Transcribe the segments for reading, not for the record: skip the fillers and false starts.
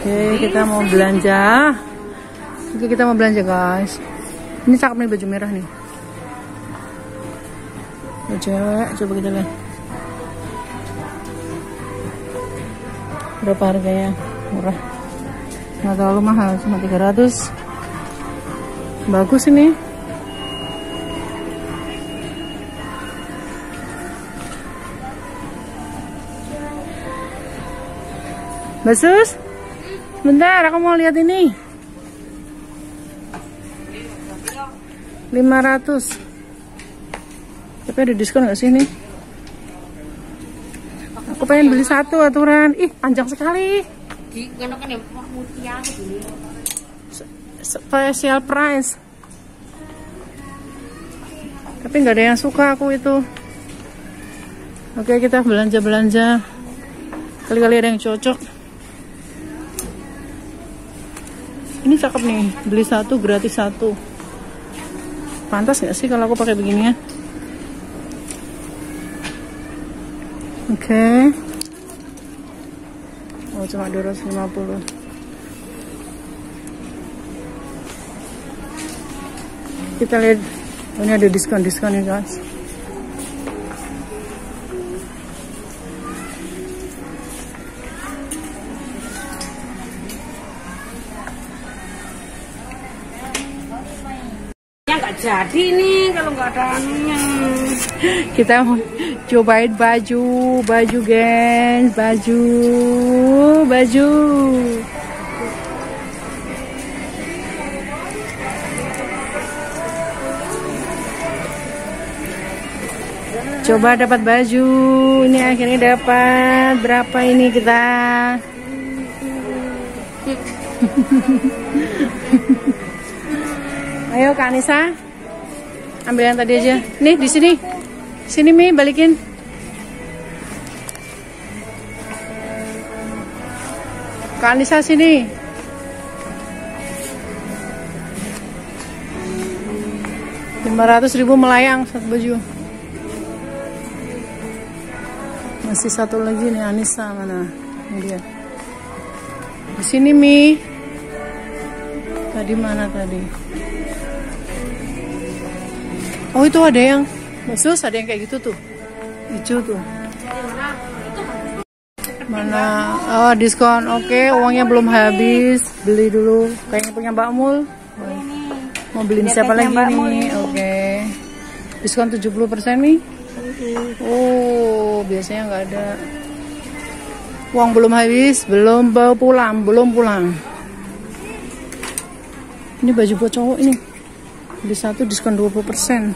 Oke, kita mau belanja. Oke, kita mau belanja, guys. Ini cakep nih baju merah nih. Baju cewek, coba kita lihat. Berapa harganya? Murah. Nggak terlalu mahal, cuma 300. Bagus ini. Mbak Sus, sebentar aku mau lihat ini. 500. Tapi ada diskon nggak sih ini? Aku pengen beli satu aturan. Ih, panjang sekali. Special price. Tapi nggak ada yang suka aku itu. Oke, kita belanja-belanja. Kali-kali ada yang cocok. Ini cakep nih, beli satu gratis satu. Pantas nggak sih kalau aku pakai beginian? Oke. Oh, cuma 250. Kita lihat, oh, ini ada diskon ya guys. Jadi nih kalau nggak ada anunya. Kita mau cobain baju gengs, baju. Coba dapat baju. Ini akhirnya dapat. Berapa ini kita? Ayo Kak Anissa. Ambil yang tadi aja. Nih di sini. Sini Mi, balikin. Kak Anissa sini. Rp500.000 melayang satu baju. Masih satu lagi nih Anissa, mana? Ini dia. Di sini Mi. Tadi mana tadi? Oh, itu ada yang khusus, ada yang kayak gitu tuh. Hijau tuh. Mana? Oh, diskon. Oke, uangnya belum habis. Beli dulu. Kayaknya punya Mbak Mul. Mau beliin siapa lagi nih? Oke. Diskon 70% nih. Oh, biasanya nggak ada. Uang belum habis, belum pulang. Ini baju buat cowok ini. Beli satu diskon 20%.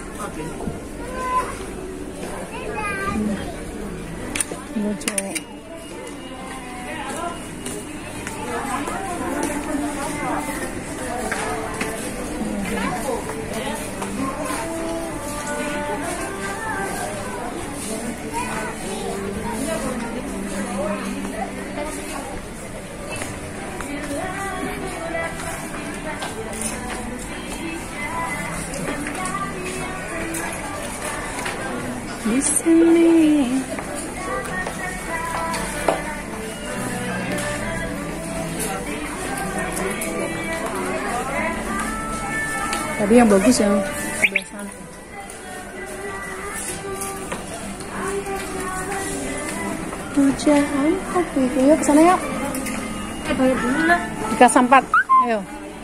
Buat cowok. Di sini. Tadi yang bagus yang kebiasaan. Hujan kopi. Yuk kesana yuk. Bayar dulu lah. Dikasih 4. Ayo.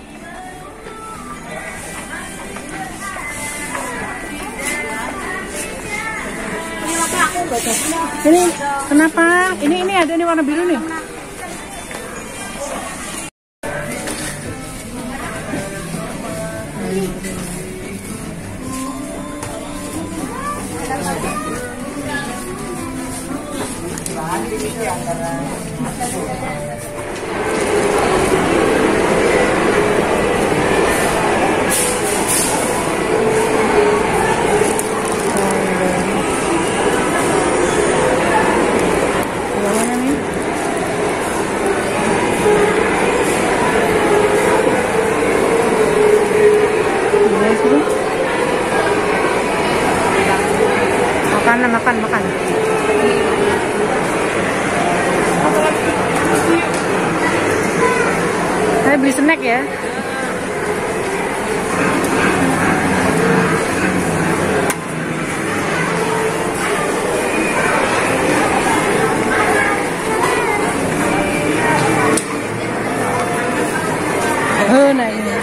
Ini kenapa? Ini ada nih warna biru nih. Makan. beli snack ya. Nah ini.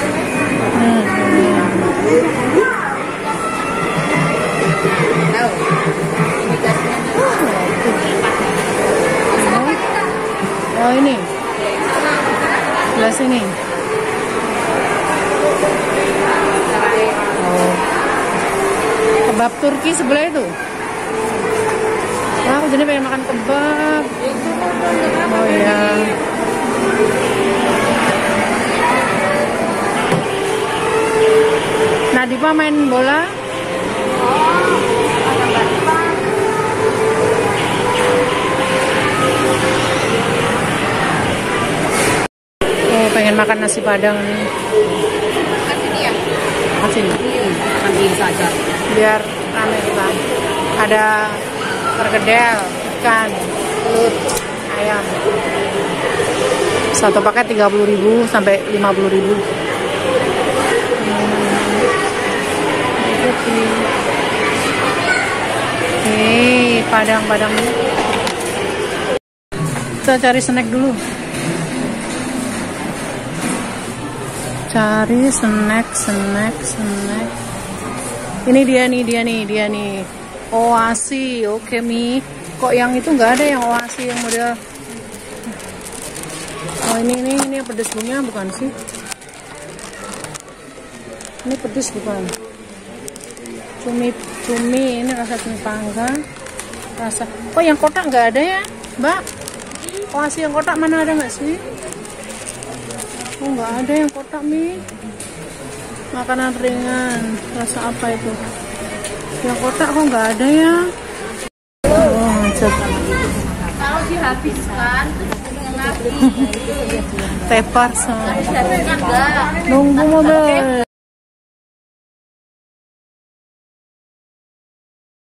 Oh ini. Gelas ini. Oh. Kebab Turki sebelah itu. Wah, aku jadi pengen makan kebab. Oh iya. Nadifa main bola. Oh, pengen makan nasi padang nih. Kasih Ambil saja. biar rame kita. Ada perkedel, ikan, belut, ayam. Satu paket 30.000 sampai 50.000. Hei, padang-padang. Kita cari snack dulu. Cari snack. Ini dia nih. Oasi, oke Mi. Kok yang itu nggak ada yang oasi yang model? Oh ini pedes bunga bukan sih? Ini pedes bukan? Cumi ini rasa cumi panggang. Kok yang kotak nggak ada ya, Mbak? Oasi yang kotak mana ada nggak sih? Oh nggak ada yang kotak Mi. Makanan ringan, rasa apa itu? Yang kotak kok nggak ada ya? Oh, Kalau dihabiskan, tepar sama. Nunggu mobil.